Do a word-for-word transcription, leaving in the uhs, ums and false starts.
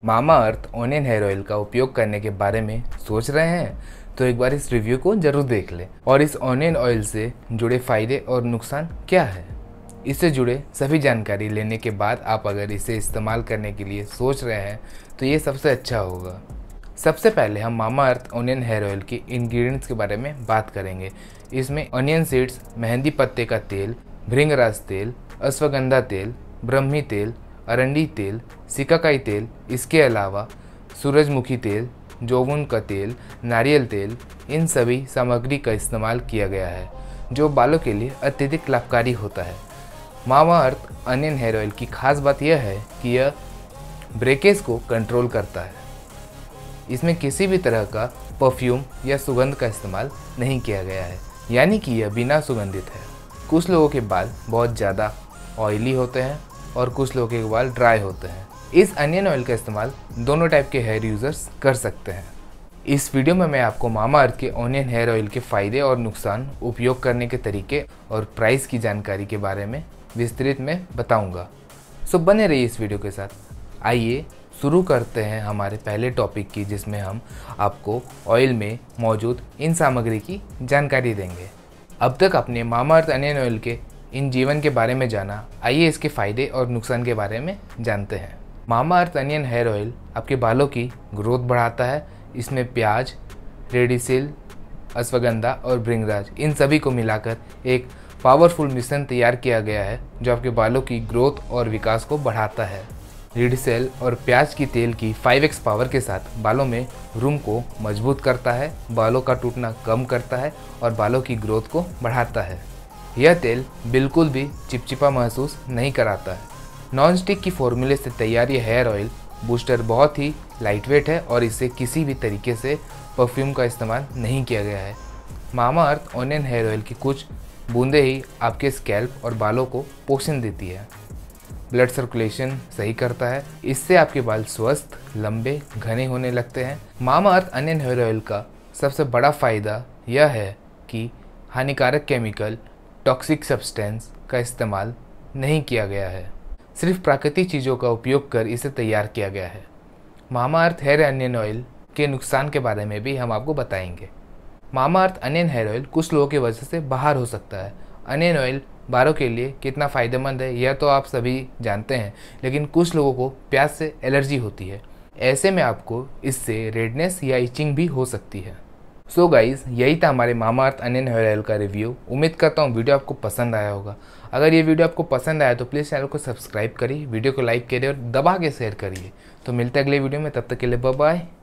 मामा अर्थ onion hair oil का उपयोग करने के बारे में सोच रहे हैं तो एक बार इस रिव्यू को जरूर देख लें। और इस ऑनियन ऑयल से जुड़े फायदे और नुकसान क्या है, इससे जुड़े सभी जानकारी लेने के बाद आप अगर इसे इस्तेमाल करने के लिए सोच रहे हैं तो ये सबसे अच्छा होगा। सबसे पहले हम Mamaearth onion hair oil के इंग्रेडिएंट्स के बारे में बात करेंगे। इसमें ऑनियन सीड्स, मेहंदी पत्ते का तेल, भृंगराज तेल, अश्वगंधा तेल, ब्रह्मी तेल, अरंडी तेल, सिकाकाई तेल, इसके अलावा सूरजमुखी तेल, जौवन का तेल, नारियल तेल, इन सभी सामग्री का इस्तेमाल किया गया है जो बालों के लिए अत्यधिक लाभकारी होता है। Mamaearth onion hair oil की खास बात यह है कि यह ब्रेकेज को कंट्रोल करता है। इसमें किसी भी तरह का परफ्यूम या सुगंध का इस्तेमाल नहीं किया गया है, यानी कि यह बिना सुगंधित है। कुछ लोगों के बाल बहुत ज़्यादा ऑयली होते हैं और कुछ लोगों के बाल ड्राई होते हैं। इस अनियन ऑयल का इस्तेमाल दोनों टाइप के हेयर यूज़र्स कर सकते हैं। इस वीडियो में मैं आपको मामा अर्थ के ऑनियन हेयर ऑयल के फ़ायदे और नुकसान, उपयोग करने के तरीके और प्राइस की जानकारी के बारे में विस्तृत में बताऊंगा। सो बने रहिए इस वीडियो के साथ। आइए शुरू करते हैं हमारे पहले टॉपिक की, जिसमें हम आपको ऑयल में मौजूद इन सामग्री की जानकारी देंगे। अब तक आपने मामा अर्थ अनियन ऑयल के इन जीवन के बारे में जाना, आइए इसके फ़ायदे और नुकसान के बारे में जानते हैं। Mamaearth onion hair oil आपके बालों की ग्रोथ बढ़ाता है। इसमें प्याज, रेडिसिल, अश्वगंधा और भृंगराज इन सभी को मिलाकर एक पावरफुल मिश्रण तैयार किया गया है जो आपके बालों की ग्रोथ और विकास को बढ़ाता है। रेडिसेल और प्याज की तेल की फाइव एक्स पावर के साथ बालों में रूम को मजबूत करता है, बालों का टूटना कम करता है और बालों की ग्रोथ को बढ़ाता है। यह तेल बिल्कुल भी चिपचिपा महसूस नहीं कराता है। नॉन स्टिक की फॉर्मूले से तैयार ये हेयर ऑयल बूस्टर बहुत ही लाइटवेट है और इसे किसी भी तरीके से परफ्यूम का इस्तेमाल नहीं किया गया है। Mamaearth onion hair oil की कुछ बूंदें ही आपके स्कैल्प और बालों को पोषण देती है, ब्लड सर्कुलेशन सही करता है। इससे आपके बाल स्वस्थ, लंबे, घने होने लगते हैं। Mamaearth onion hair oil का सबसे बड़ा फ़ायदा यह है कि हानिकारक केमिकल, टॉक्सिक सब्सटेंस का इस्तेमाल नहीं किया गया है। सिर्फ प्राकृतिक चीज़ों का उपयोग कर इसे तैयार किया गया है। Mamaearth hair onion oil के नुकसान के बारे में भी हम आपको बताएंगे। Mamaearth onion hair oil कुछ लोगों की वजह से बाहर हो सकता है। अनियन ऑयल बालों के लिए कितना फ़ायदेमंद है यह तो आप सभी जानते हैं, लेकिन कुछ लोगों को प्याज से एलर्जी होती है। ऐसे में आपको इससे रेडनेस या इचिंग भी हो सकती है। सो so गाइज, यही था हमारे Mamaearth onion hair oil का रिव्यू। उम्मीद करता हूँ वीडियो आपको पसंद आया होगा। अगर ये वीडियो आपको पसंद आया तो प्लीज़ चैनल को सब्सक्राइब करिए, वीडियो को लाइक करिए और दबा के शेयर करिए। तो मिलते हैं अगले वीडियो में, तब तक के लिए बाय बाय।